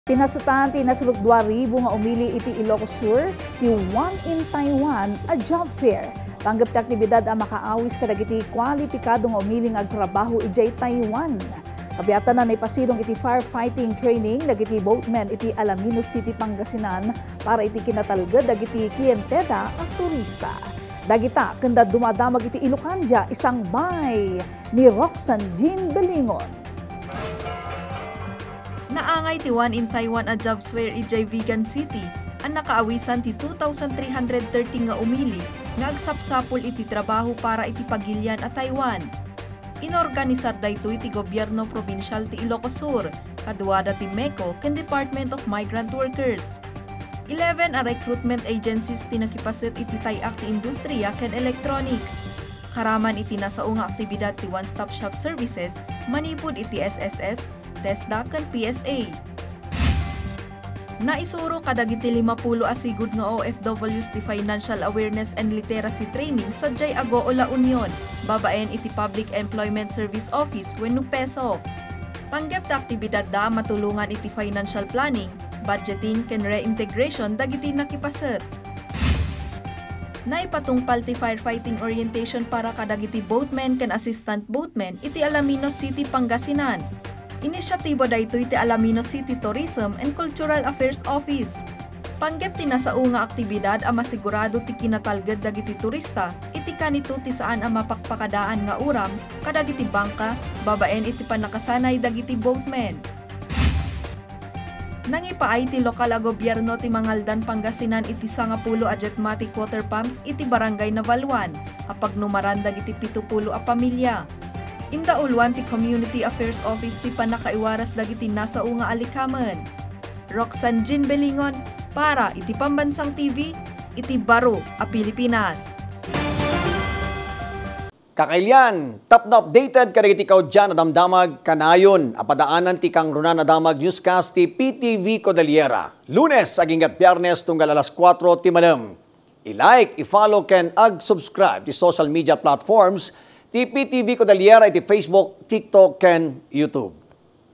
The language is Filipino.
Pinasatan ti nasulok 2,000 nga umili iti Ilocos Sur, ti One in Taiwan a Job Fair. Tanggap ti aktibidad ang makaawis kadagiti kwalipikado nga umiling agtrabaho idiay Taiwan. Kabiyatan na naipasidong iti firefighting training dagiti boatmen iti Alaminos City, Pangasinan para iti kinatalged dagiti kliyentela at turista. Dagita kenda dumadamag iti Ilocanja isang bay ni Jean Belingon. Naangay ti One in Taiwan a Job Fair idiay Vegan City ang nakaawisan ti 2,330 nga umili nga agsapsapol iti trabaho para iti pagilyan at Taiwan. Inorganisar daytoy ti gobyerno provincial ti Ilocos Sur, kaduada ti MECO ken Department of Migrant Workers. 11 a recruitment agencies ti nakipaset iti tayak ti industriya ken electronics. Karaman iti nasao nga aktibidad ti one-stop shop services manipud iti SSS, TESDA ken PSA. Naisuro kadagiti 50 a sigud nga OFWs ti Financial Awareness and Literacy Training sadyay ago o La Union, babaen iti Public Employment Service Office wenno peso. Panggep ta aktibidad da matulungan iti financial planning, budgeting ken reintegration dagiti nakipaset. Naipatungpal ti Firefighting Orientation para kadagiti boatmen ken assistant boatmen iti Alaminos City, Pangasinan. Inisyatibo daytoy ti Alaminos City Tourism and Cultural Affairs Office. Panggep ti nasao nga aktibidad a masigurado ti kinatalged dagiti turista iti kanito ti saan a mapakpakadaan nga uram kadagiti bangka, babaen iti panakasanay dagiti boatmen. Nangipaay ti lokal a gobyerno ti Mangaldan, Pangasinan iti 10 a Jetmatic water pumps iti barangay Navalwan, apag numaran dagiti 70 a pamilya. Indaulwan ti Community Affairs Office ti panakaiwaras dagiti nasao nga alikamen. Jean Belingon para iti Pambansang TV, iti Baro a Pilipinas. Kakailyan, top na updated kadagiti kaudyan na damdamag kanayon apadaanan ti kang runa na damag newscast ti PTV Cordillera. Lunes aging Biyernes tunggal alas 4 ti madam. I-like, i-follow ken ag-subscribe ti social media platforms ti PTV Cordillera iti Facebook, TikTok ken YouTube.